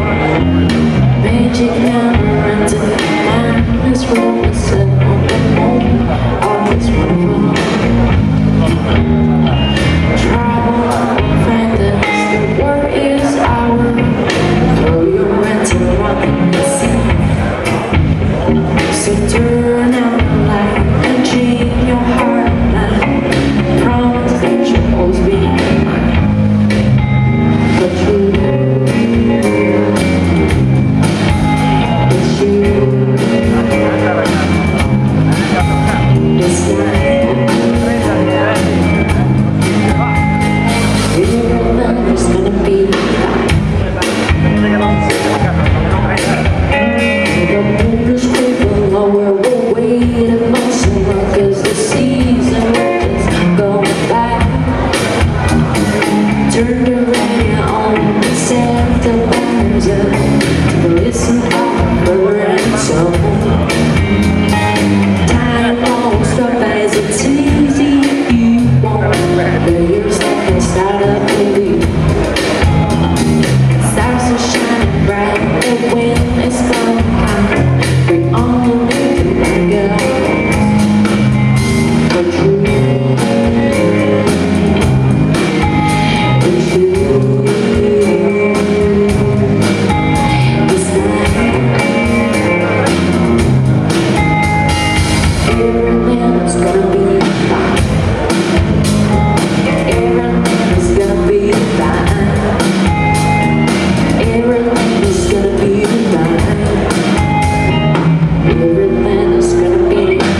Magic never ends in mind. This room is set on the moon. Always wonderful. Travel, find us. The word is our. Throw your rent and rock in the sea. So turn out the light and change your heart now. Promise that you'll always be mine. But you, it's you. It's not. Everyone's gonna be fine. The moon is creeping lower, we're waiting for summer, 'cause the season is going by. Turn the radio on, set the visor, listen up, and so time won't stop as it's easy if you want. Lay yourself and start up maybe. Stars are shining bright, the wind is blowing high. We all need to let go. But true, it's you. It's not. Everything is gonna be fine. Everything is gonna be fine. Everything is gonna be fine. Everything is gonna be fine.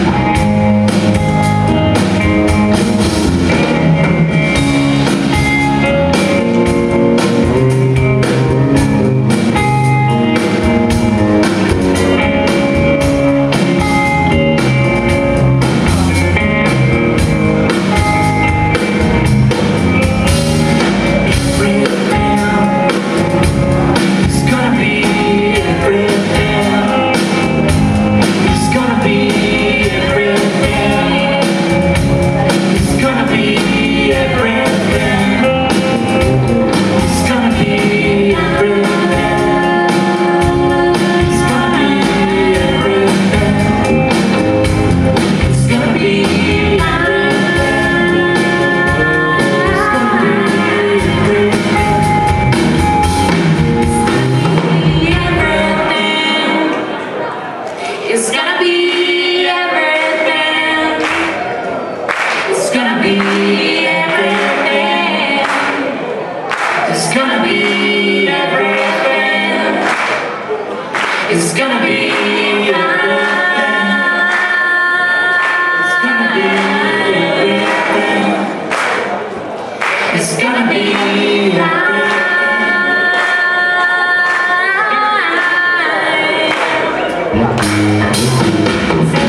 It's gonna be everything. It's gonna be everything. It's gonna be everything. It's gonna be everything. It's gonna be everything. It's gonna be everything. Yeah.